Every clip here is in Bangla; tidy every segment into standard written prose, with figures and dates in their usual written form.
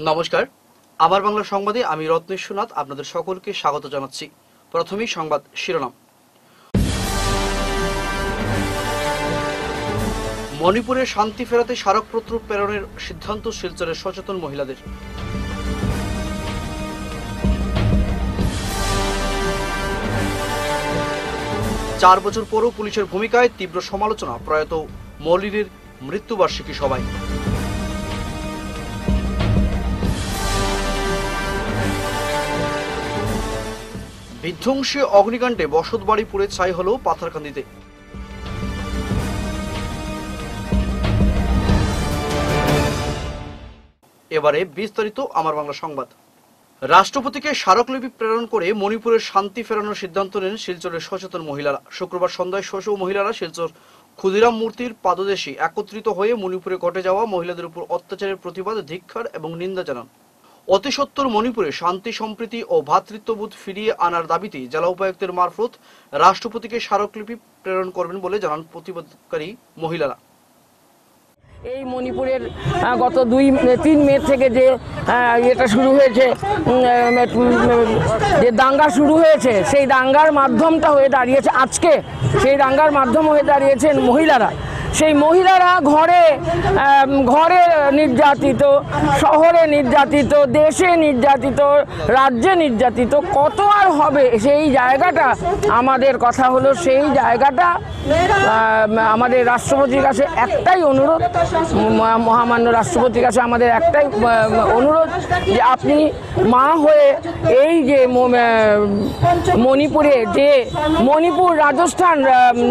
নমস্কার, আমার বাংলা সংবাদে আমি রত্নেশ্বরনাথ আপনাদের সকলকে স্বাগত জানাচ্ছি। প্রথমেই সংবাদ শিরোনাম। মণিপুরে শান্তি ফেরাতে স্মারকপত্র প্রেরণের সিদ্ধান্ত শিলচরের সচেতন মহিলাদের। চার বছর পরও পুলিশের ভূমিকায় তীব্র সমালোচনা প্রয়াত মলিনের মৃত্যুবার্ষিকী সভায়। বিধ্বংসী অগ্নিকাণ্ডে বসতবাড়ি পুড়ে ছাই হল পাথারকান্দিতে। এবারে বিস্তারিত আমার বাংলা সংবাদ। রাষ্ট্রপতিকে স্মারকলিপি প্রেরণ করে মণিপুরের শান্তি ফেরানোর সিদ্ধান্ত নেন শিলচরের সচেতন মহিলারা। শুক্রবার সন্ধ্যায় শোষো মহিলারা শিলচর ক্ষুদিরাম মূর্তির পাদদেশে একত্রিত হয়ে মণিপুরে ঘটে যাওয়া মহিলাদের উপর অত্যাচারের প্রতিবাদ, ধিক্কার এবং নিন্দা জানান। অতি সত্বর মণিপুরে শান্তি, সম্প্রীতি ও ভ্রাতৃত্ববোধ ফিরিয়ে আনার দাবিতে জেলা উপায়ুক্তের মারফত রাষ্ট্রপতিকে স্মারকলিপি প্রেরণ করবেন বলে জানান প্রতিবাদকারী মহিলারা। এই মণিপুরের গত 2-3 মে থেকে যে এটা শুরু হয়েছে, যে দাঙ্গা শুরু হয়েছে, সেই দাঙ্গার মাধ্যমটা হয়ে দাঁড়িয়েছে আজকে, সেই দাঙ্গার মাধ্যম হয়ে দাঁড়িয়েছেন মহিলারা। সেই মহিলারা ঘরে নির্যাতিত, শহরে নির্যাতিত, দেশে নির্যাতিত, রাজ্যে নির্যাতিত, কত আর হবে সেই জায়গাটা। আমাদের কথা হলো সেই জায়গাটা আমাদের রাষ্ট্রপতির কাছে একটাই অনুরোধ, মহামান্য রাষ্ট্রপতির কাছে আমাদের একটাই অনুরোধ যে আপনি মা হয়ে এই যে মণিপুরে, যে মণিপুর, রাজস্থান,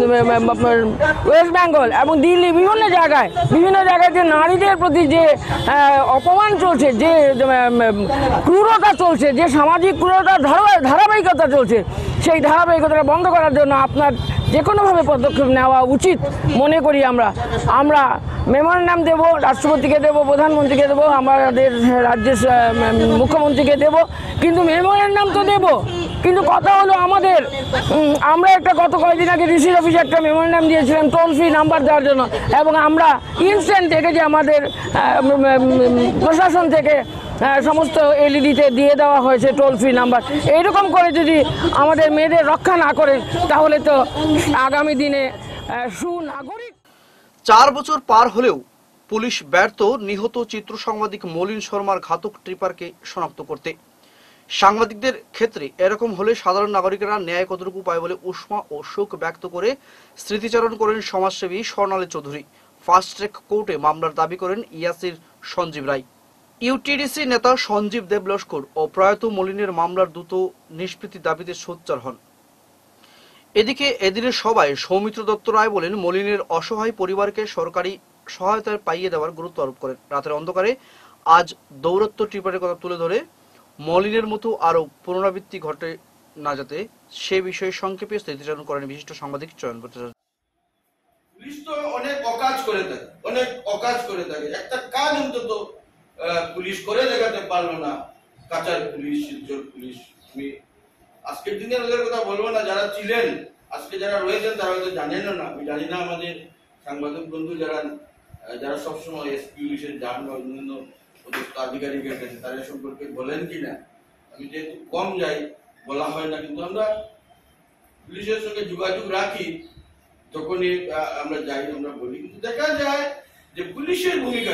ওয়েস্ট বেঙ্গল এবং দিল্লি, বিভিন্ন জায়গায় যে নারীদের প্রতি যে অপমান চলছে, যে ক্রূরতা চলছে, যে সামাজিক ক্রূরতার ধারাবাহিকতা চলছে, সেই ধারাবাহিকতাটা বন্ধ করার জন্য আপনার যে কোনোভাবে পদক্ষেপ নেওয়া উচিত মনে করি। আমরা মেমোরেন্ডাম দেব, রাষ্ট্রপতিকে দেব, প্রধানমন্ত্রীকে দেব, আমাদের রাজ্যের মুখ্যমন্ত্রীকে দেব, কিন্তু মেমোরেন্ডাম তো দেব। কিন্তু কথা হলো আমরা একটা গত কয়েকদিন আগে ডিসি অফিসে একটা মেমোরেন্ডাম দিয়েছিলাম টোল ফ্রি নাম্বার দেওয়ার জন্য, এবং আমরা ইনস্ট্যান্ট থেকে যে আমাদের প্রশাসন থেকে সমস্ত এলইডিতে দিয়ে দেওয়া হয়েছে টোল ফ্রি নাম্বার। এইরকম করে যদি আমাদের মেয়েদের রক্ষা না করে, তাহলে তো আগামী দিনে সুনাগরিক। 4 বছর পার হলেও পুলিশ ব্যর্থ নিহত চিত্র সাংবাদিক মলিন শর্মার ঘাতক ট্রিপারকে শনাক্ত করতে। সাংবাদিকদের ক্ষেত্রে এরকম হলে সাধারণ নাগরিকেরা ন্যায় কতটুকু পায় বলে উষ্মা ও শোক ব্যক্ত করে স্মৃতিচারণ করেন সমাজসেবী স্বর্ণালী চৌধুরী। ফাস্ট ট্র্যাক কোর্টে মামলার দাবি করেন ইয়াসির সঞ্জীব রায়। ইউটিডিসি নেতা সঞ্জীব দেব লস্কর ও প্রয়াত মলিনের মামলার দ্রুত নিষ্পত্তির দাবিতে সোচ্চার হন। এদিকে এদিনের সভায় সৌমিত্র দত্ত রায় বলেন, মলিনের অসহায় পরিবারকে সরকারি সহায়তায় পাইয়ে দেওয়ার গুরুত্ব আরোপ করেন। রাতের অন্ধকারে আজ দৌরত্ব ট্রিপারের কথা তুলে ধরে মলিনের মতো আরো পুনরাবৃত্তি ঘটে না যাতে সে বিষয়ে সংক্ষেপে স্মৃতিচারণ করেন বিশিষ্ট সাংবাদিক চয়ন ভট্টাচার্য। পুলিশ তো অনেক অকাজ করে থাকে, একটা কাজ অন্তত পুলিশ করে দেখাতে পারলো না। কাচার পুলিশ, শিলচর পুলিশ। আমি আজকের দিনে ওদের কথা বলবো না, যারা ছিলেন, আজকে যারা রয়েছেন তারা হয়তো জানেন না। আমি জানি না আমাদের সাংবাদিক বন্ধু যারা সবসময় এসপি পুলিশের যান বা অন্যান্য আধিকারিক আছেন তারা সম্পর্কে বলেন কিনা। আমি যেহেতু কম যাই, বলা হয় না, কিন্তু আমরা পুলিশের সঙ্গে যোগাযোগ রাখি। যখনই আমরা যাই আমরা বলি, কিন্তু দেখা যায় যে পুলিশের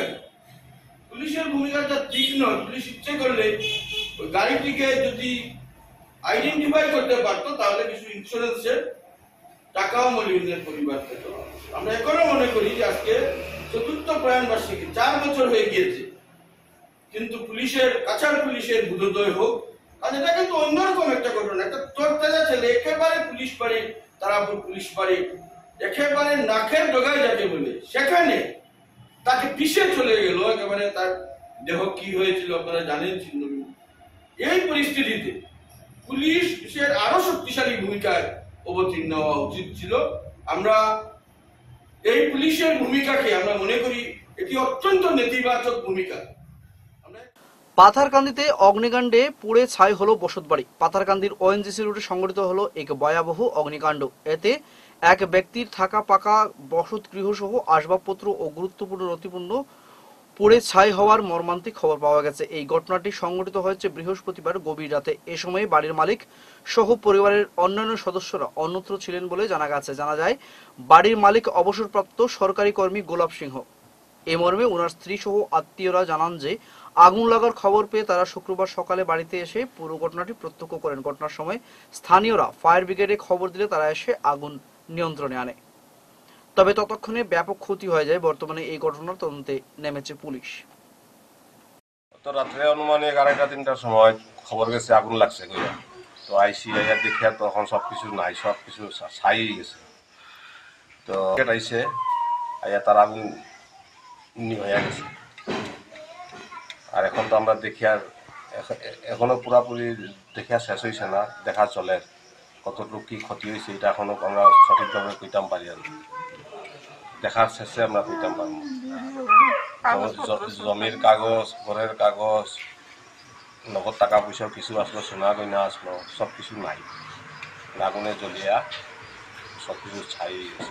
ভূমিকাটা ঠিক নয়। পুলিশ ইচ্ছে করলে ওই গাড়িটিকে যদি আইডেন্টিফাই করতে পারতো, তাহলে কিছু ইন্স্যুরেন্সের টাকাও মলিনের পরিবার পেত। আমরা এখনো মনে করি যে আজকে ৪র্থ প্রয়াণ বার্ষিকী, 4 বছর হয়ে গিয়েছে, কিন্তু কাছাড় পুলিশের বোধোদয় হোক। আর এটা কিন্তু অন্যরকম একটা ঘটনা। একটা তোরতাজা ছেলে, একেবারে পুলিশ বাড়ি, তারাপুর পুলিশ বাড়ি, একেবারে নাকের ডগায় যাকে বলে, সেখানে তাকে পিষে চলে গেল। একেবারে তার দেহ কি হয়েছিল আপনারা জানেন। এই পরিস্থিতিতে পুলিশের আরো শক্তিশালী ভূমিকায় অবতীর্ণ হওয়া উচিত ছিল। আমরা এই পুলিশের ভূমিকাকে আমরা মনে করি এটি অত্যন্ত নেতিবাচক ভূমিকা। পাথারকান্দিতে অগ্নিকাণ্ডে পুড়ে ছাই হলো বসতবাড়ি। পাথারকান্দির ওএনজিসি রোডে সংঘটিত হলো এক ভয়াবহ অগ্নিকাণ্ড। এতে এক ব্যক্তির থাকা পাকা বসত গৃহ সহ আসবাবপত্র ও গুরুত্বপূর্ণ নথিপূর্ণ পুড়ে ছাই হওয়ার মর্মান্তিক খবর পাওয়া গেছে। এই ঘটনাটি সংঘটিত হয়েছে বৃহস্পতিবার গভীর রাতে। এ সময় বাড়ির মালিক সহ পরিবারের অন্যান্য সদস্যরা অন্যত্র ছিলেন বলে জানা গেছে। জানা যায়, বাড়ির মালিক অবসরপ্রাপ্ত সরকারি কর্মী গোলাপ সিংহ। এ মর্মে ওনার স্ত্রী সহ আত্মীয়রা জানান যে আগুন লাগার খবর পেয়ে তারা শুক্রবার সকালে বাড়িতে এসে পুরো ঘটনাটি প্রত্যক্ষ করেন। ঘটনার সময় স্থানীয়রা ফায়ার ব্রিগেডে খবর দিলে তারা এসে আগুন নিয়ন্ত্রণে আনে। তবে ততক্ষণে ব্যাপক ক্ষতি হয়ে যায়। বর্তমানে এই ঘটনার তদন্তে নেমেছে পুলিশ। তো রাত্রে অনুমানিক 2:30-3টার সময় খবর গেছে আগুন লাগছে কইরা। তো আইসি আইয়া দেখিয়া তখন সবকিছু নাই, সবকিছু ছাই হয়ে গেছে। তো আইসে আইয়া তার আগুন হয়ে গেছে। আর এখন তো আমরা দেখি আর এখনো পুরাপুরি দেখিয়া শেষ হয়েছে না, দেখা চলে কতটুকু কি ক্ষতি হয়েছে এটা এখনো আমরা সঠিকভাবে কইতাম পারি আর দেখার শেষে আমরা কইতাম পারবো। জমির কাগজ, ঘরের কাগজ, নগদ টাকা পয়সাও কিছু আসলো, সোনা গয়না আসলো, সব কিছু নাই। আগুনে জ্বলিয়া সব কিছু ছাই হয়ে গেছে।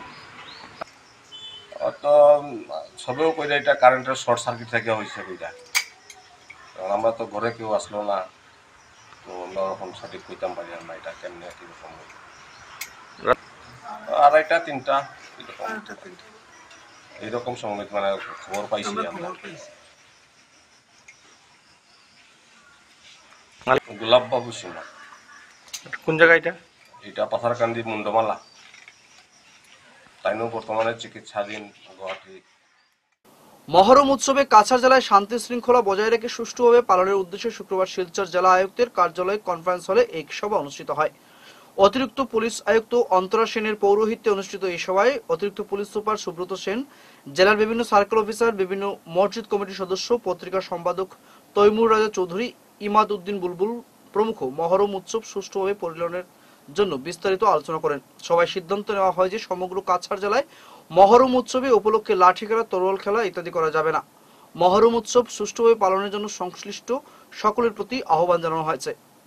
তো সবেও কইরা এটা কারেন্টের শর্ট সার্কিট থেকে হয়েছে কইরা। কারণ আমরা তো ঘরে কেউ আসলো না, তো আমরা ওরকম সঠিক কইতাম পারি না এটা কেমনে কিরকম। 2:30-3টা এইরকম সময় মানে খবর পাইছি আমরা। গোলাপ বাবু সিংহ। কোন জায়গা এটা? এটা পাথারকান্দি মুন্ডমালা। তাইনও বর্তমানে চিকিৎসাধীন গুয়াহাটি। মহরম উৎসবে কাছাড় জেলায় শান্তি শৃঙ্খলা বজায় রেখে সুষ্ঠুভাবে পালনের উদ্দেশ্যে শুক্রবার শিলচর জেলা আয়ুক্তের কার্যালয়ে কনফারেন্স হলে এক সভা অনুষ্ঠিত হয়। অতিরিক্ত পুলিশ আয়ুক্ত অন্তরা সেনের পৌরোহিত্যে অনুষ্ঠিত এই সভায় অতিরিক্ত পুলিশ সুপার সুব্রত সেন, জেলার বিভিন্ন সার্কেল অফিসার, বিভিন্ন মসজিদ কমিটির সদস্য, পত্রিকা সম্পাদক তৈমুর রাজা চৌধুরী, ইমাদ উদ্দিন বুলবুল প্রমুখ মহরম উৎসব সুষ্ঠুভাবে পরিচালনের জন্য বিস্তারিত আলোচনা করেন। সভায় সিদ্ধান্ত নেওয়া হয় যে সমগ্র কাছাড় জেলায় মহরম উৎসবে উপলক্ষে লাঠি খেলা, তরোয়াল খেলা ইত্যাদি করা যাবে না। মহরম উৎসব সুষ্ঠুভাবে পালনের জন্য সংশ্লিষ্ট সকলের প্রতি আহ্বান জানানো হয়েছে।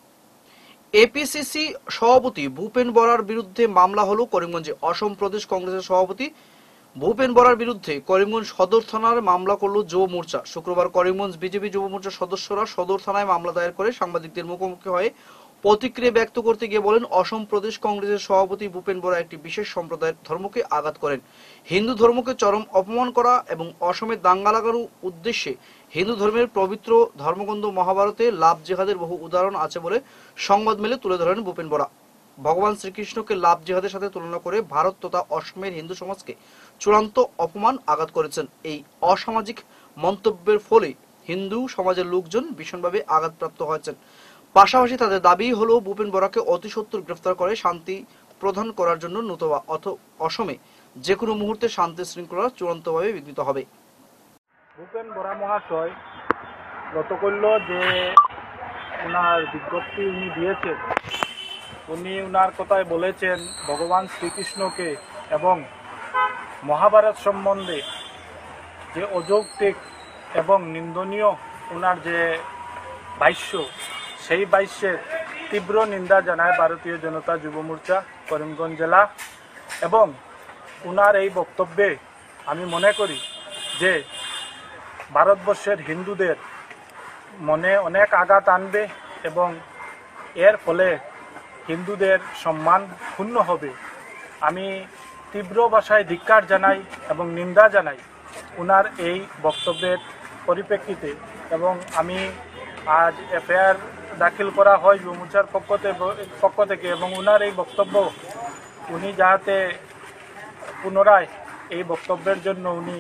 এপিসিসি সভাপতি ভূপেন বরার বিরুদ্ধে মামলা হলো করিমগঞ্জে। অসম প্রদেশ কংগ্রেসের সভাপতি ভূপেন বরার বিরুদ্ধে করিমগঞ্জ সদর থানার মামলা করল যুব মোর্চা। শুক্রবার করিমগঞ্জ বিজেপি যুব মোর্চার সদস্যরা সদর থানায় মামলা দায়ের করে সাংবাদিকদের মুখোমুখি হয়ে প্রতিক্রিয়া ব্যক্ত করতে গিয়ে বলেন, অসম প্রদেশ কংগ্রেসের সভাপতি ভূপেন বরা একটি বিশেষ সম্প্রদায়ের ধর্মকে আঘাত করেন। হিন্দু ধর্মকে চরম অপমান করা এবং অসমে দাঙ্গা লাগানোর উদ্দেশ্যে হিন্দু ধর্মের পবিত্র ধর্মগ্রন্থ মহাভারতে লাভ জেহাদের বহু উদাহরণ আছে বলে সংবাদ মেলে তুলে ধরেন ভূপেন বরা। ভগবান শ্রীকৃষ্ণকে লাভ জেহাদের সাথে তুলনা করে ভারত তথা অসমের হিন্দু সমাজকে চূড়ান্ত অপমান আঘাত করেছেন। এই অসামাজিক মন্তব্যের ফলে হিন্দু সমাজের লোকজন ভীষণভাবে আঘাতপ্রাপ্ত হয়েছেন। পাশাপাশি তাদের দাবি হলো ভূপেন বরাকে অতি সত্বর গ্রেফতার করে শান্তি প্রদান করার জন্য, নতুবা অসমে যে কোনো মুহূর্তে শান্তি শৃঙ্খলা চূড়ান্তভাবে বিঘ্নিত হবে। ভূপেন বরা মহাশয় গত করল যে ওনার বিজ্ঞপ্তি উনি দিয়েছেন, উনি ওনার কথায় বলেছেন ভগবান শ্রীকৃষ্ণকে এবং মহাভারত সম্বন্ধে যে অযৌক্তিক এবং নিন্দনীয় ওনার যে ভাষ্য, সেই ভাষ্যের তীব্র নিন্দা জানায় ভারতীয় জনতা যুব মোর্চা করিমগঞ্জ জেলা। এবং ওনার এই বক্তব্যে আমি মনে করি যে ভারতবর্ষের হিন্দুদের মনে অনেক আঘাত আনবে এবং এর ফলে হিন্দুদের সম্মান ক্ষুণ্ণ হবে। আমি তীব্র ভাষায় ধিক্কার জানাই এবং নিন্দা জানাই ওনার এই বক্তব্যের পরিপ্রেক্ষিতে। এবং আমি আজ এফআইআর দাখিল করা হয় যুব মোর্চার পক্ষ থেকে এবং ওনার এই বক্তব্য উনি যাতে পুনরায় এই বক্তব্যের জন্য উনি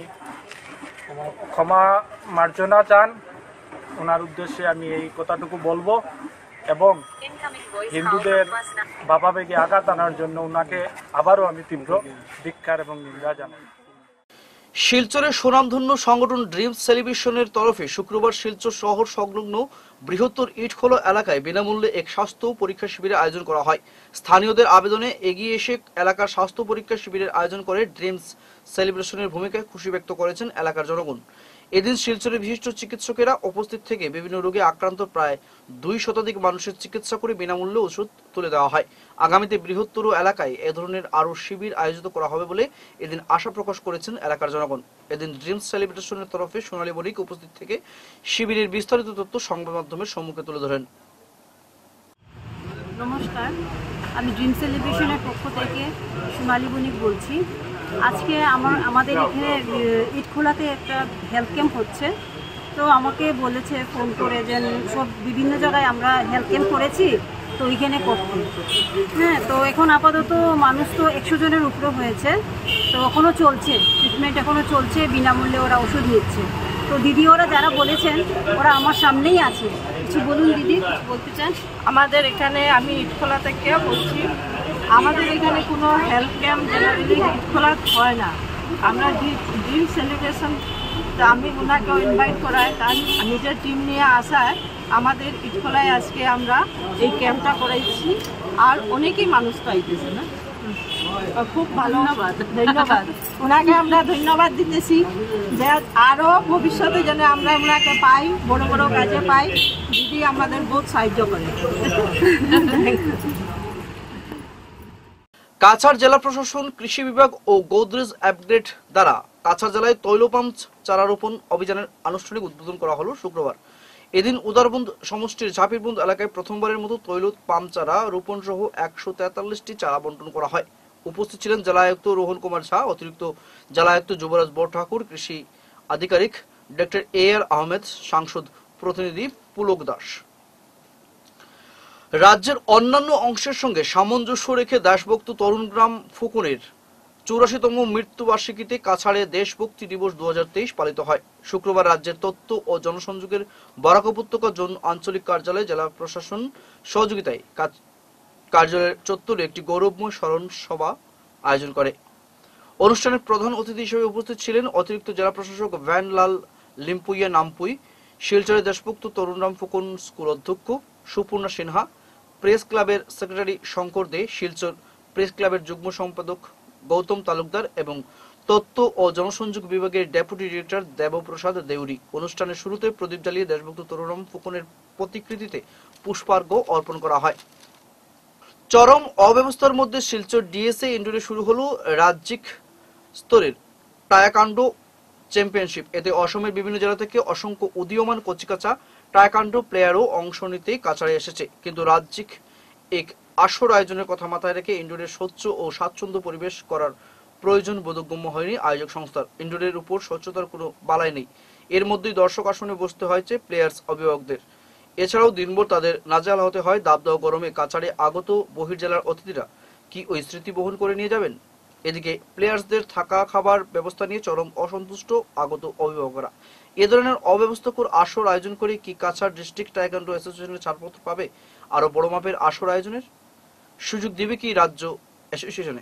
ক্ষমা মার্জনা চান, ওনার উদ্দেশ্যে আমি এই কথাটুকু বলবো। এবং হিন্দুদের ভাবাবেগে আঘাত আনার জন্য ওনাকে আবারও আমি তীব্র ধিক্কার এবং নিন্দা জানাই। শিলচরের সুনামধন্য সংগঠন ড্রিমস সেলিব্রেশনের তরফে শুক্রবার শিলচর শহর সংলগ্ন বৃহত্তর ইটখোলা এলাকায় বিনামূল্যে এক স্বাস্থ্য পরীক্ষা শিবিরের আয়োজন করা হয়। স্থানীয়দের আবেদনে এগিয়ে এসে এলাকার স্বাস্থ্য পরীক্ষা শিবিরের আয়োজন করে ড্রিমস সেলিব্রেশনের ভূমিকায় খুশি ব্যক্ত করেছেন এলাকার জনগণ। এদিন শিলচরের বিশিষ্ট চিকিৎসকেরা উপস্থিত থেকে বিভিন্ন রোগে আক্রান্ত প্রায় 2 শতাধিক মানুষের চিকিৎসা করে বিনামূল্যে ওষুধ তুলে দেওয়া হয়। আগামীতে বৃহত্তর এলাকায় এ ধরনের আরও শিবির আয়োজিত করা হবে বলে এদিন আশা প্রকাশ করেছেন এলাকার জনগণ। এদিন ড্রিমস সেলিব্রেশনের তরফে সোনালী বণিক উপস্থিত থেকে শিবিরের বিস্তারিত তথ্য সংবাদ মাধ্যমের সম্মুখে তুলে ধরেন। নমস্কার, আমি ড্রিম সেলিব্রেশনের পক্ষ থেকে সোনালী বণিক বলছি। আজকে আমাদের এখানে ইটখোলাতে একটা হেলথ ক্যাম্প হচ্ছে। তো আমাকে বলেছে ফোন করে যে সব বিভিন্ন জায়গায় আমরা হেলথ ক্যাম্প করেছি, তো ওইখানে করতে। হ্যাঁ, তো এখন আপাতত মানুষ তো 100 জনের উপরে হয়েছে, তো এখনও চলছে ট্রিটমেন্ট, এখনও চলছে, বিনামূল্যে ওরা ওষুধ নিচ্ছে। তো দিদি ওরা যারা বলেছেন ওরা আমার সামনেই আছে। কিছু বলুন দিদি, বলতে চান? আমাদের এখানে, আমি ইটখোলা থেকে বলছি, আমাদের এখানে কোনো হেলথ ক্যাম্প জেনারেলি ইটখোলা হয় না। আমরা ড্রিম সেলিব্রেশন, আমি ওনাকে ইনভাইট করাই, তার নিজের টিম নিয়ে আসায় আমাদের ইটখোলায় আজকে আমরা এই ক্যাম্পটা করাইছি। আর অনেকেই মানুষ পাইতেছে না, খুব ভালো, ধন্যবাদ। ওনাকে আমরা ধন্যবাদ দিতেছি যে আরও ভবিষ্যতে যেন আমরা ওনাকে পাই, বড় বড় কাজে পাই। দিদি আমাদের বহুত সাহায্য করে। কাছাড় জেলা প্রশাসন, কৃষি বিভাগ ও গোদরেজ আপগ্রেড দ্বারা কাছাড় জেলায় তৈল পাম্প চারা রোপণ অভিযানের আনুষ্ঠানিক উদ্বোধন করা হলো শুক্রবার। এদিন উদারবন্দ সমষ্টির ঝাপিরবন্দ এলাকায় প্রথমবারের মতো তৈল পাম্প চারা রোপণ সহ 143টি চারা বন্টন করা হয়। উপস্থিত ছিলেন জেলা আয়ুক্ত রোহন কুমার ঝা, অতিরিক্ত জেলা আয়ুক্ত যুবরাজ বড়ঠাকুর, কৃষি আধিকারিক ডক্টর AR আহমেদ, সাংসদ প্রতিনিধি পুলক দাস। রাজ্যের অন্যান্য অংশের সঙ্গে সামঞ্জস্য রেখে দেশভক্ত তরুণগ্রাম ফুকনের 84তম মৃত্যুবার্ষিকীতে কাছাড়ে দেশভক্তি দিবস 2023 পালিত হয়। শুক্রবার রাজ্যের তথ্য ও জনসংযোগের বরাক উপত্যকা জোন আঞ্চলিক কার্যালয়ে জেলা প্রশাসন সহযোগিতায় কার্যালয়ের চত্বরে একটি গৌরবময় স্মরণ সভা আয়োজন করে। অনুষ্ঠানের প্রধান অতিথি হিসেবে উপস্থিত ছিলেন অতিরিক্ত জেলা প্রশাসক ভ্যান লাল লিম্পুইয়া নামপুই, শিলচরের দেশভক্ত তরুণরাম ফুকন স্কুল অধ্যক্ষ সুপূর্ণা সিনহা, প্রেস ক্লাবের সেক্রেটারি শঙ্কর দে, শিলচর প্রেস ক্লাবের যুগ্ম সম্পাদক গৌতম তালুকদার এবং তথ্য ও জনসংযোগ বিভাগের ডেপুটি ডিরেক্টর দেবপ্রসাদ দেউরি। অনুষ্ঠানের শুরুতে প্রদীপ জ্বালিয়ে দেশভক্ত তরুণরাম ফুকনের প্রতিকৃতিতে পুষ্পার্ঘ্য অর্পণ করা হয়। চরম অব্যবস্থার মধ্যে শিলচর DSA ইনডোরে শুরু হলো রাজ্যিক স্তরের টায়াকান্ডো চ্যাম্পিয়নশিপ। এতে অসমের বিভিন্ন জেলা থেকে অসংখ্য উদীয়মান কচিকাঁচা টায়াকান্ডো প্লেয়ারও অংশ নিতে কাছাড়ে এসেছে। কিন্তু রাজ্যিক এক আসর আয়োজনের কথা মাথায় রেখে ইনডোরের স্বচ্ছ ও স্বাচ্ছন্দ্য পরিবেশ করার প্রয়োজন বোধগম্য হয়নি আয়োজক সংস্থার। ইনডোরের উপর স্বচ্ছতার কোনো বালাই নেই। এর মধ্যেই দর্শক আসনে বসতে হয়েছে প্লেয়ার্স অভিভাবকদের। এছাড়াও দিনভর তাদের নাজেহাল হতে হয় দাবদাহ গরমে। কাছাড়ে আগত বহির্জেলার অতিথিরা কি ওই স্মৃতি বহন করে নিয়ে যাবেন? এদিকে প্লেয়ার্সদের থাকা খাবার ব্যবস্থা নিয়ে চরম অসন্তুষ্ট আগত অভিভাবকরা। এ ধরনের অব্যবস্থাকর আসর আয়োজন করে কি কাছাড় ডিস্ট্রিক্ট টাইকোয়ান্ডো অ্যাসোসিয়েশনের ছাড়পত্র পাবে? আরো বড় মাপের আসর আয়োজনের সুযোগ দিবে কি রাজ্য অ্যাসোসিয়েশনে?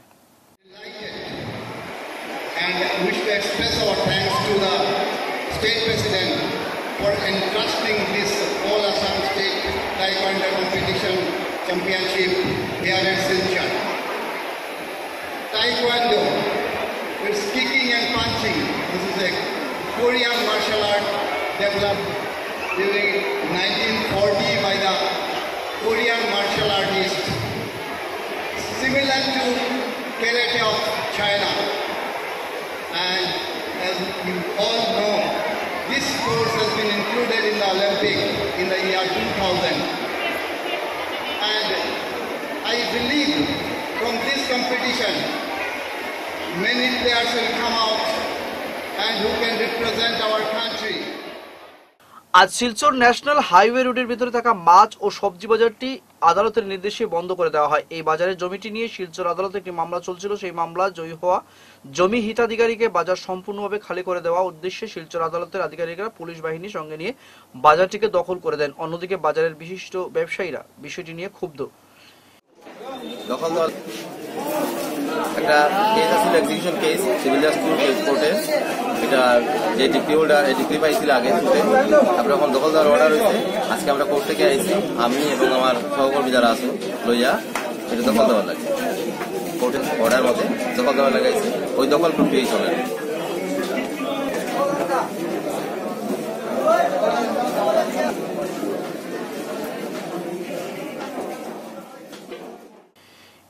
And wish to express our thanks to the state president for entrusting this All Assam State Taekwondo Competition Championship here in Silchar. Taekwondo, it's kicking and punching. This is a Korean martial art developed during 1940 by the Korean martial artists, similar to karate of China. And as you all know, this sport has been included in the Olympic in the year 2000. And I believe from this competition, many players will come out and who can represent our country. আজ শিলচর ন্যাশনাল হাইওয়ে রোডের ভিতরে থাকা মাছ ও সবজি বাজারটি আদালতের নির্দেশে বন্ধ করে দেওয়া হয়। এই বাজারের জমিটি নিয়ে শিলচর আদালতে একটি মামলা চলছিল। সেই মামলা জয়ী হওয়া জমি হিতাধিকারীকে বাজার সম্পূর্ণভাবে খালি করে দেওয়া উদ্দেশ্যে শিলচর আদালতের আধিকারিকরা পুলিশ বাহিনী সঙ্গে নিয়ে বাজারটিকে দখল করে দেন। অন্যদিকে বাজারের বিশিষ্ট ব্যবসায়ীরা বিষয়টি নিয়ে ক্ষুব্ধ। একটা কেস আসলে এক্সিকিউশন কেস সিভিল জাস্টিস কোর্টে, এটা যে ডিগ্রি হোল্ডার এই ডিগ্রি পাইছিল আগে কোর্টে, তারপরে এখন দখল দেওয়ার অর্ডার হয়েছে। আজকে আমরা কোর্ট থেকে আইছি, আমি এবং আমার সহকর্মী যারা আছে লইয়া এটা দখল দেওয়ার লাগে। কোর্টের অর্ডার মতে দখল দেওয়ার লাগাইছে, ওই দখল প্রক্রিয়াই চলে।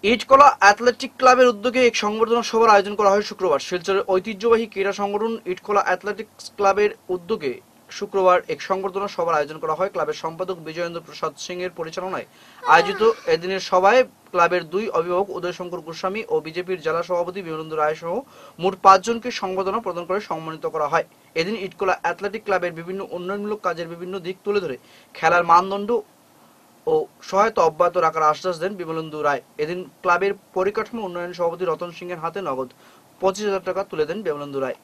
ইটকলা অ্যাথলেটিক ক্লাবের উদ্যোগে এক সংবর্ধনা সভার আয়োজন করা হয় শুক্রবার। শিলচরের ঐতিহ্যবাহী ক্রীড়া সংগঠন ইটকলা অ্যাথলেটিক্স ক্লাবের উদ্যোগে শুক্রবার এক সংবর্ধনা সভার আয়োজন করা হয়। ক্লাবের সম্পাদক বিজয়েন্দ্র প্রসাদ সিং এর পরিচালনায় আয়োজিত এদিনের সভায় ক্লাবের দুই অভিভাবক উদয় শঙ্কর গোস্বামী ও বিজেপির জেলা সভাপতি বিমলেন্দু রায় সহ মোট 5 জনকে সংবর্ধনা প্রদান করে সম্মানিত করা হয়। এদিন ইটকলা অ্যাথলেটিক ক্লাবের বিভিন্ন উন্নয়নমূলক কাজের বিভিন্ন দিক তুলে ধরে খেলার মানদণ্ড ও সহায়তা অব্যাহত রাখার আশ্বাস দেন বিমলেন্দু রায়। এদিন ক্লাবের পরিকাঠামো উন্নয়ন সভাপতি রতন সিং এর হাতে নগদ 25,000 টাকা তুলে দেন বিমলেন্দু রায়।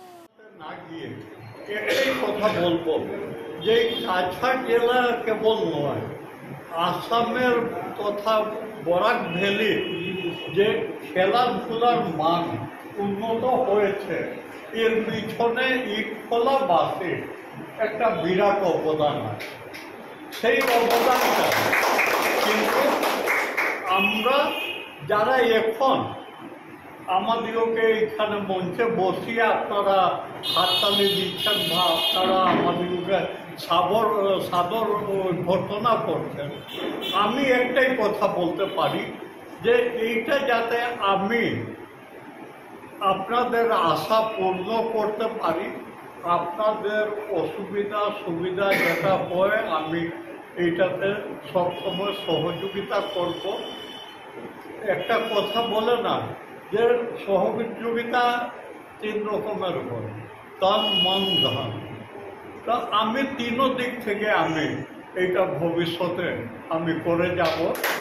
একটাই কথা বলবো যে কাছাড় জেলা কেবল নয়, আসামের তথা বরাক ভ্যালি যে খেলাধুলার মান উন্নত হয়েছে, এর পিছনে ইটখলাবাসীর একটা বিরাট অবদান আছে। সেই অবদানটা কিন্তু আমরা যারা এখন আমাদেরকে এখানে মঞ্চে বসিয়ে আপনারা হাততালি দিচ্ছেন বা আপনারা আমাদেরকে সাদর ঘটনা করছেন, আমি একটাই কথা বলতে পারি যে এইটা যাতে আমি আপনাদের আশা পূর্ণ করতে পারি, আপনাদের অসুবিধা সুবিধা যেটা হয় আমি এইটাতে সবসময় সহযোগিতা করব। একটা কথা বলে না যে সহযোগিতা 3 রকমের হয়, তন মন ধন। তা আমি 3 দিক থেকে আমি এইটা ভবিষ্যতে আমি করে যাব।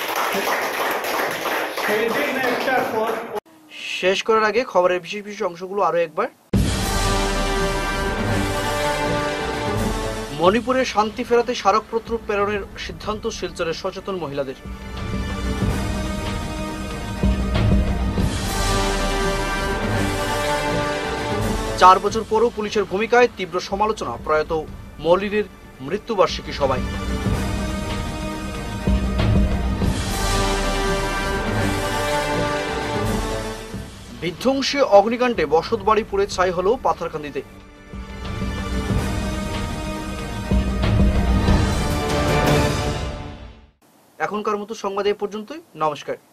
সেই দিন একটা শেষ করার আগে খবরের বিশেষ বিশেষ অংশগুলো আরো একবার। মণিপুরে শান্তি ফেরাতে স্মারকপত্র প্রেরণের সিদ্ধান্ত শিলচরের সচেতন মহিলাদের। চার বছর পরও পুলিশের ভূমিকায় তীব্র সমালোচনা প্রয়াত মলিনের মৃত্যুবার্ষিকী সভায়। বিধ্বংসী অগ্নিকাণ্ডে বসতবাড়ি পুড়ে ছাই হল পাথারকান্দিতে। এখনকার মতো সংবাদ এ পর্যন্তই। নমস্কার।